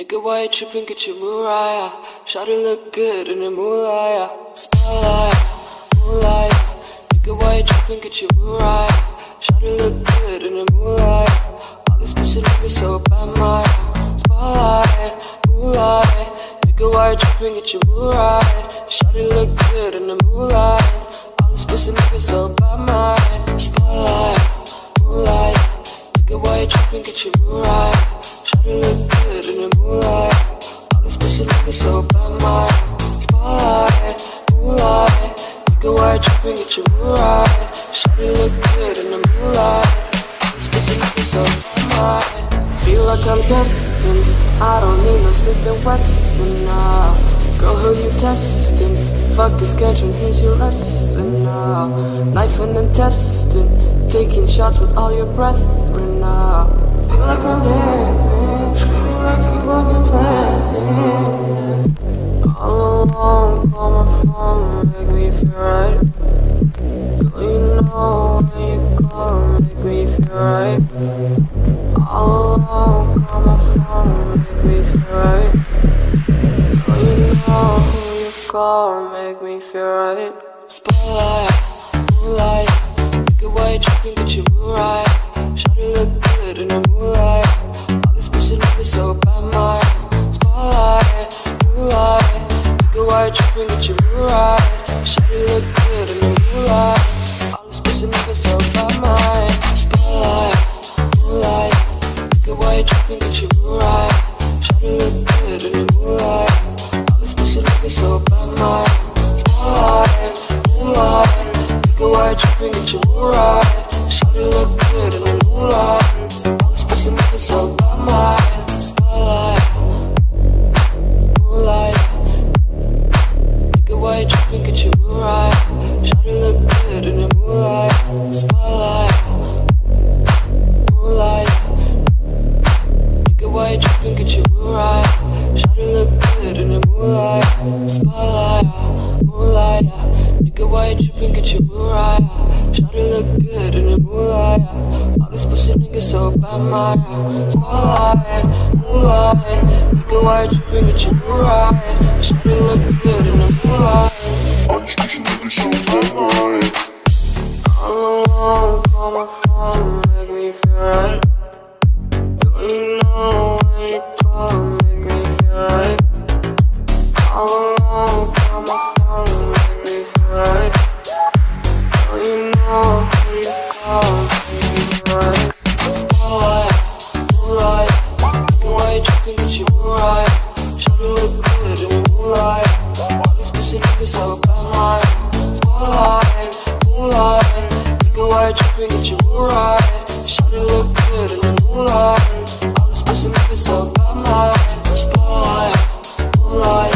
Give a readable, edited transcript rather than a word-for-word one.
Nigga, why you tripping? Get your Mariah. Shawty look good in the moonlight. Spotlight, moonlight. Nigga, why you tripping? Get your Mariah. Shawty look good in the moonlight. All these pussy niggas so bad, my spotlight, moonlight. Nigga, why you tripping? Get your Mariah. Shawty look good in the moonlight. All these pussy niggas so bad, my spotlight, moonlight. Nigga, why you tripping? Get your Mariah. Shawty look good in the moonlight. All these pussy niggas so bad, my spotlight, moonlight. Nigga, why you tripping? Get your Mariah. Shawty look good in the moonlight. All these pussy niggas so bad, my feel like I'm destined. I don't need no Smith & Wesson now. Girl, who you testing? Fuck your schedule, here's your lesson now. Knife and intestine, taking shots with all your brethren now. Feel like I'm dead, feeling like you fucking planned. All alone, call my phone, make me feel right. Girl, you know when you call, make me feel right. All alone, call my phone, make me feel right. Girl, you know who you call, make me feel right. Spotlight, moonlight. Nigga, why you tripping? Get your Mariah. Shawty look good in the moonlight. All these pussy niggas so bad, my spotlight, moonlight. Nigga, why you tripping? Get your Mariah. Shawty look good in the moonlight. All these pussy niggas so bad, my spotlight, moonlight. Nigga, why you tripping? Get your Mariah. Shawty look good in the moonlight. All these pussy niggas so bad, my spotlight, moonlight. Nigga, why you tripping? Get your Mariah. Shawty look good in the moonlight. All these pussy niggas so bad, my spotlight, moonlight. Nigga, why you tripping? Get your Mariah. Shawty look good in the moonlight. Spotlight, moonlight. Nigga, why you tripping? Get your Mariah. Shawty look good in the moonlight. Spotlight, moonlight. Nigga, why you tripping? Get your Mariah. Shawty look good in the moonlight. All these pussy niggas so bad, my spotlight, moonlight. Nigga, why you tripping? Get your Mariah. Shawty look good in the moonlight. All these pussy niggas so bad, my all alone, call my phone, make me feel right. Girl, you know when you call, make me feel right. All alone, call my phone, make me feel right. Girl, you know when you call, make me feel right. Spotlight, moonlight. Nigga, why you tripping? Get your Mariah. Shawty look good in the moonlight. All these pussy niggas so bad, my spotlight, moonlight. Nigga, why you tripping? Get your Mariah. Shawty look good in the moonlight. All these pussy niggas so bad, my spotlight, moonlight.